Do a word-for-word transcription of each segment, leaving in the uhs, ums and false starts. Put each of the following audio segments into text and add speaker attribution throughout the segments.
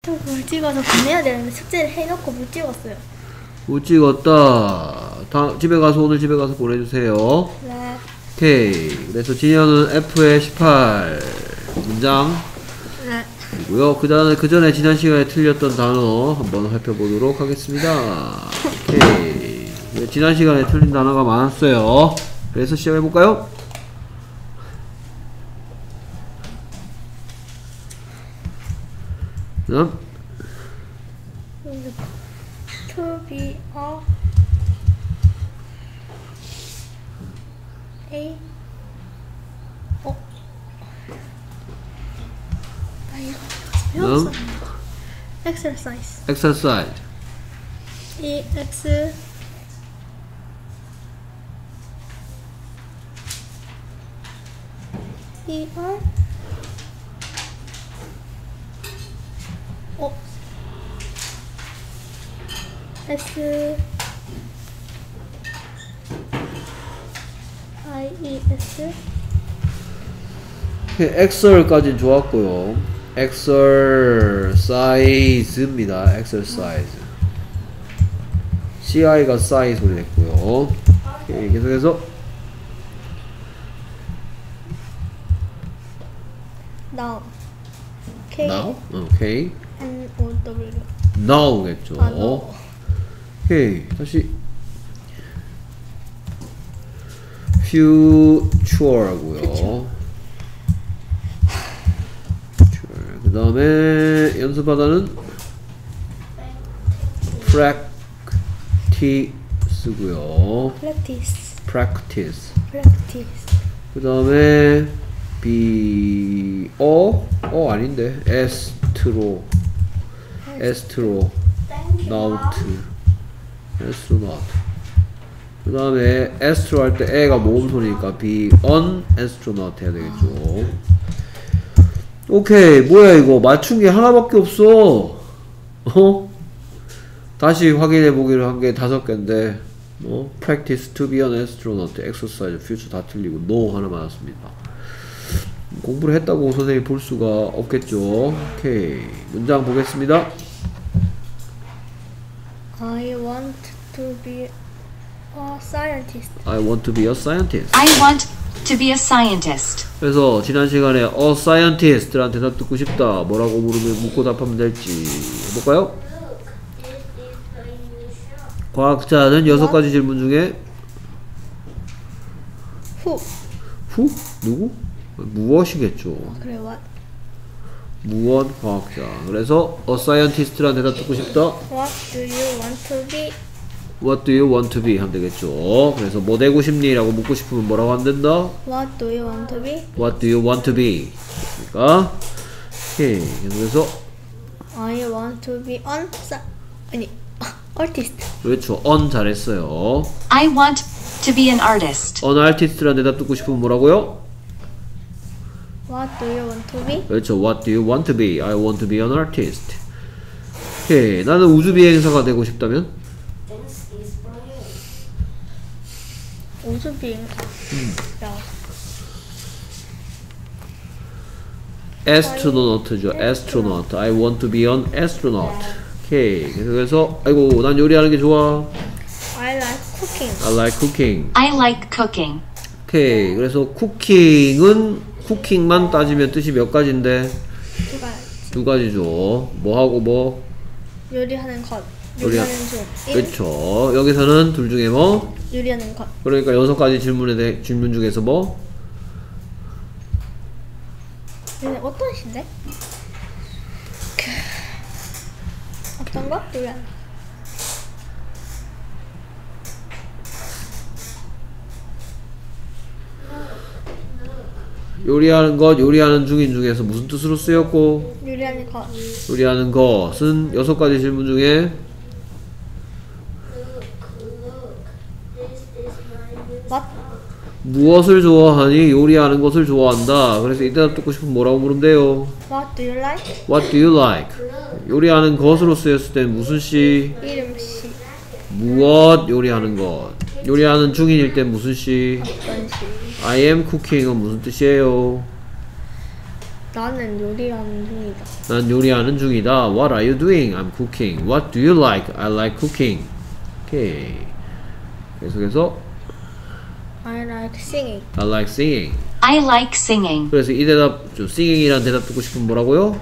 Speaker 1: 저 물 찍어서 보내야 되는데 숙제를 해놓고 못 찍었어요.
Speaker 2: 못 찍었다. 다, 집에 가서 오늘 집에 가서 보내주세요.
Speaker 1: 네.
Speaker 2: 오케이. 그래서 진현은 F에 십팔 문장.
Speaker 1: 네.
Speaker 2: 고요. 그 전에 그 전에 지난 시간에 틀렸던 단어 한번 살펴보도록 하겠습니다. 오케이. 네, 지난 시간에 틀린 단어가 많았어요. 그래서 시작해 볼까요? 음.
Speaker 1: To be a A 어? 나 이거 배웠어. exercise
Speaker 2: exercise.
Speaker 1: E X E R 어? S I E S
Speaker 2: exer까지는 좋았고요. exercise입니다. exercise. ci가 싸이 소리 냈고요. 오케이, 계속해서
Speaker 1: now K
Speaker 2: now. 오케이.
Speaker 1: N O W
Speaker 2: now겠죠.
Speaker 1: 아, no.
Speaker 2: 오케이, 다시 future고요. 그 다음에 연습하다는 practice고요.
Speaker 1: practice
Speaker 2: practice.
Speaker 1: practice
Speaker 2: 그 다음에 b 어? 어 아닌데 에스트로 에스트로 나우트 astronaut. 그 다음에 astro 할 때 에가 모음 소리니까 be an astronaut 해야 되겠죠. 오케이, 뭐야 이거 맞춘 게 하나밖에 없어. 어? 다시 확인해 보기로 한 게 다섯 개인데 뭐 practice to be an astronaut, exercise, future 다 틀리고 no 하나 맞았습니다. 공부를 했다고 선생님이 볼 수가 없겠죠. 오케이, 문장 보겠습니다.
Speaker 1: I want to be a scientist.
Speaker 2: I want to be a scientist.
Speaker 3: I want to be a scientist.
Speaker 2: 그래서 지난 시간에 a scientist란 대답 듣고 싶다. 뭐라고 물으면 묻고 답하면 될지 해볼까요? 과학자는 여섯 가지 질문 중에
Speaker 1: Who?
Speaker 2: 후? 누구? 무엇이겠죠.
Speaker 1: 그래 what?
Speaker 2: 무엇 과학자. 그래서 a scientist란 대답 듣고 싶다.
Speaker 1: What do you want to be?
Speaker 2: What do you want to be? 하면 되겠죠. 그래서 뭐 되고 싶니? 라고 묻고 싶으면 뭐라고 하면 된다?
Speaker 1: What do you want to be?
Speaker 2: What do you want to be? 그러니까 오케이. 그래서
Speaker 1: I want to be an sa- 아니 artist.
Speaker 2: 그렇죠. on 잘했어요.
Speaker 3: I want to be an artist.
Speaker 2: on artist란 대답 듣고 싶으면 뭐라고요?
Speaker 1: What do you want to be?
Speaker 2: 그렇죠. What do you want to be? I want to be an artist. 오케이. 나는 우주 비행사가 되고 싶다면?
Speaker 1: 우주 비행사.
Speaker 2: 음.
Speaker 1: 야.
Speaker 2: astronaut죠. astronaut. I want to be an astronaut. 오케이. 그래서 아이고 난 요리하는 게 좋아.
Speaker 1: I like cooking.
Speaker 2: I like cooking.
Speaker 3: I like cooking.
Speaker 2: 오케이. 그래서 쿠킹은 쿠킹만 따지면 뜻이 몇 가지인데?
Speaker 1: 두 가지.
Speaker 2: 두 가지죠. 뭐하고 뭐?
Speaker 1: 요리하는 것.
Speaker 2: 요리하-
Speaker 1: 요리하는 중. 일,
Speaker 2: 그렇죠. 여기서는 둘 중에 뭐?
Speaker 1: 요리하는 것.
Speaker 2: 그러니까 여섯 가지 질문에 대해 질문 중에서 뭐?
Speaker 1: 얘네 어떤 시인데? 어떤 거? 요리하는 거.
Speaker 2: 요리하는 것, 요리하는 중인 중에서 무슨 뜻으로 쓰였고?
Speaker 1: 요리하는 것.
Speaker 2: 요리하는 것은 여섯 가지 질문 중에
Speaker 1: What?
Speaker 2: 무엇을 좋아하니? 요리하는 것을 좋아한다. 그래서 이 대답 듣고 싶으면 뭐라고 물으면 돼요?
Speaker 1: What do you like?
Speaker 2: What do you like? 요리하는 것으로 쓰였을 땐 무슨 시?
Speaker 1: 이름 시.
Speaker 2: 무엇 요리하는 것. 요리하는 중인일 땐 무슨 시?
Speaker 1: 어떤 시?
Speaker 2: I am cooking은 무슨 뜻이에요?
Speaker 1: 나는 요리하는 중이다.
Speaker 2: 난 요리하는 중이다. What are you doing? I'm cooking. What do you like? I like cooking. 오케이. 계속해서
Speaker 1: I like singing.
Speaker 2: I like singing.
Speaker 3: I like singing.
Speaker 2: 그래서 이 대답, 좀 singing이라는 대답 듣고 싶으면 뭐라고요?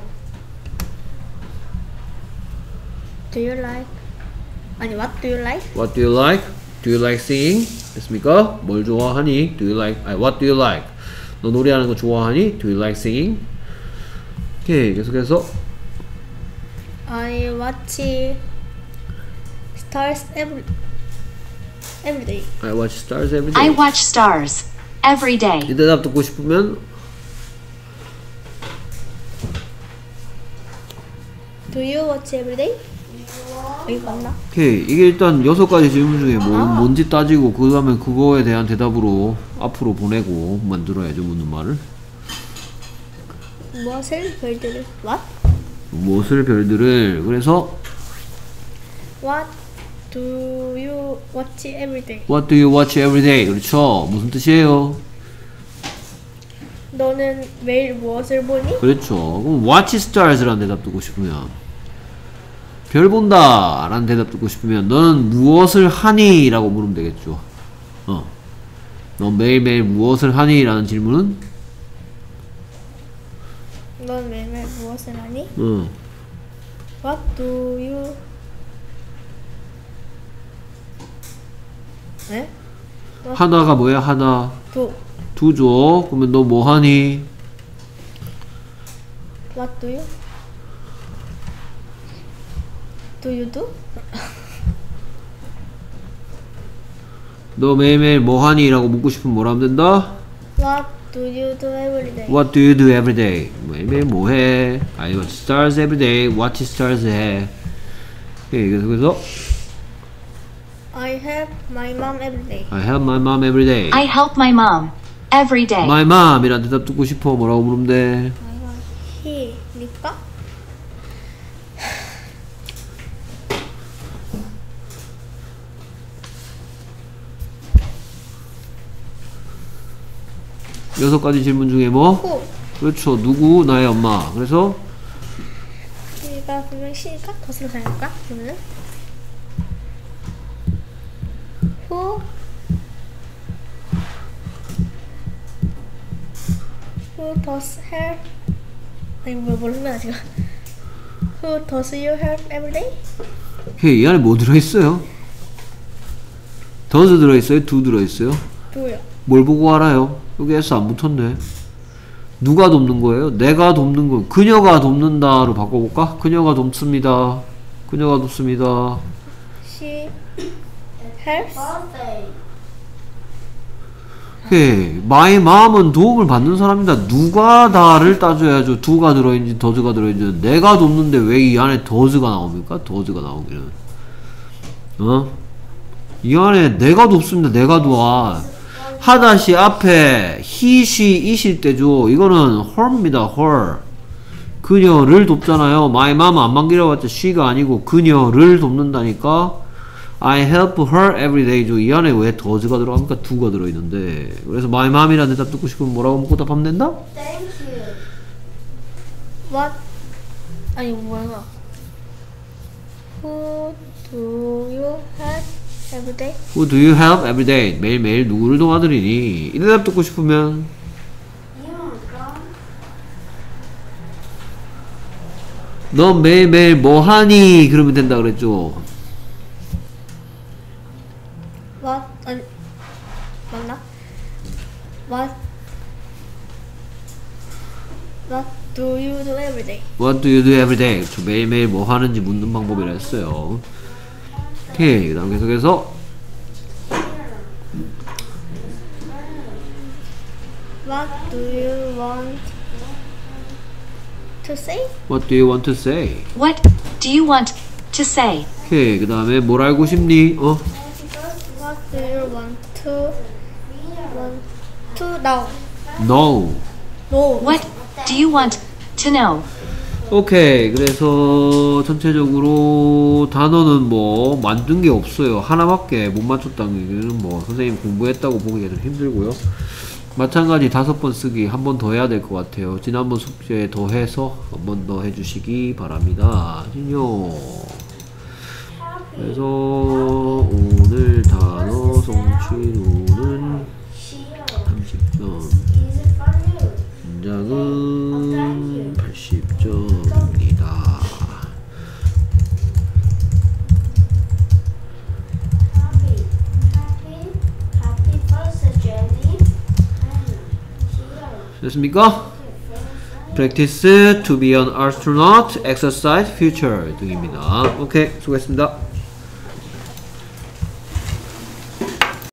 Speaker 1: Do you like? 아니, what do you like?
Speaker 2: What do you like? Do you like singing? 됐습니까? 뭘 좋아하니? Do you like? 아니, what do you like? 너 노래하는 거 좋아하니? Do you like singing? 오케이, 계속해서
Speaker 1: I watch stars every every day.
Speaker 2: I watch stars every
Speaker 3: I
Speaker 2: day.
Speaker 3: watch stars every day.
Speaker 2: 이 대답 듣고 싶으면
Speaker 1: Do you watch every day? 이거 맞나?
Speaker 2: 오케이, 이게 일단 여섯 가지 질문 중에 뭐, 뭔지 따지고 그 다음에 그거에 대한 대답으로 앞으로 보내고 만들어야죠, 묻는 말을.
Speaker 1: 무엇을 별들을 What?
Speaker 2: 무엇을 별들을. 그래서
Speaker 1: What do you watch every day?
Speaker 2: What do you watch every day? 그렇죠. 무슨 뜻이에요?
Speaker 1: 너는 매일 무엇을 보니?
Speaker 2: 그렇죠. 그럼 watch stars라는 대답 듣고 싶으면, 별 본다 라는 대답 듣고 싶으면 너는 무엇을 하니? 라고 물으면 되겠죠. 어. 너 매일매일 무엇을 하니? 라는 질문은
Speaker 1: 넌 매일매일 무엇을 하니?
Speaker 2: 어.
Speaker 1: What do you 네?
Speaker 2: 하나가 뭐야? 하나.
Speaker 1: do
Speaker 2: 두죠. 그러면 너 뭐 하니?
Speaker 1: What do you? Do you do?
Speaker 2: 너 매일매일 뭐 하니? 라고 묻고 싶으면 뭐라 하면 된다?
Speaker 1: What do you do every day?
Speaker 2: What do you do every day? 매일매일 뭐 해? I watch stars every day. Watch stars 해. 오케이, 그래서
Speaker 1: I help my mom every day.
Speaker 2: I help my mom every day.
Speaker 3: I help my mom every day.
Speaker 2: My mom 이란 대답 듣고 싶어. 뭐라고 물으면 돼?
Speaker 1: he니까
Speaker 2: 여섯 가지 질문 중에 뭐?
Speaker 1: who
Speaker 2: 그렇죠. 누구? 나의 엄마. 그래서
Speaker 1: 시가 분명 시니까 덫으로 사용할까? 그러면은 who who does help 아니 뭐 모르면 지금 who does you help every day?
Speaker 2: 오케이, 이 안에 뭐 들어있어요? does 들어있어요? do 들어있어요?
Speaker 1: do요.
Speaker 2: 뭘 보고 알아요? 여기 S 안 붙었네. 누가 돕는 거예요? 내가 돕는 거. 그녀가 돕는다로 바꿔볼까? 그녀가 돕습니다. 그녀가 돕습니다.
Speaker 1: She helps.
Speaker 2: 오케이. My mom은 도움을 받는 사람이다. 누가 다를 따져야죠. do가 들어있는지 does가 들어있는지. 내가 돕는데 왜 이 안에 does가 나옵니까? does가 나오기는. 어? 이 안에 내가 돕습니다. 내가 도와. 하다시 앞에 he, she, it일 때죠. 이거는 her입니다. her. 그녀를 돕잖아요. my mom 안 만기라고 했죠. she가 아니고 그녀를 돕는다니까 I help her every day죠. 이 안에 왜 does가 들어갑니까? do가 들어있는데. 그래서 my mom이라는 대답 듣고 싶으면 뭐라고 묻고 답하면 된다?
Speaker 1: Thank you. What? 아니 뭐야? Who do you help every day?
Speaker 2: Who do you help every day? 매일매일 누구를 도와드리니? 이 대답 듣고 싶으면 너 매일매일 뭐 하니? 그러면 된다 그랬죠.
Speaker 1: What? 아니 맞나? What? What do you do every day?
Speaker 2: What do you do every day? 그렇죠. 매일매일 뭐 하는지 묻는 방법이라 했어요. 오케이. 그 다음 계속해서
Speaker 1: What do you want to say?
Speaker 2: What do you want to say?
Speaker 3: What do you want to say?
Speaker 2: 오케이. 그 다음에 뭘 알고 싶니? 어?
Speaker 1: What do you want to want to know?
Speaker 2: No.
Speaker 1: No.
Speaker 3: What do you want to know?
Speaker 2: 오케이. 그래서 전체적으로 단어는 뭐 만든 게 없어요. 하나밖에 못 맞췄다는 얘기는 뭐 선생님 공부했다고 보기가 좀 힘들고요. 마찬가지 다섯 번 쓰기 한 번 더 해야 될 것 같아요. 지난번 숙제에 더 해서 한 번 더 해주시기 바랍니다. 진요. 그래서 오늘 단어 성취도는 삼십 점, 문장은 팔십 점입니다. 됐습니까? Practice to be an astronaut, exercise future 등입니다. 오케이, 수고했습니다.